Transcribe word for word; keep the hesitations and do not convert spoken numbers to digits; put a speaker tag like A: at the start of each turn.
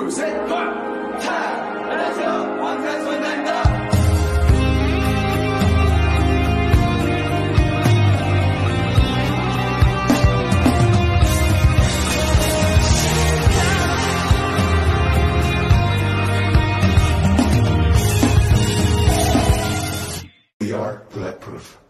A: 둘, 셋, 걸! 차! 안녕하세요. 방탄소년단입니다.
B: We are bulletproof.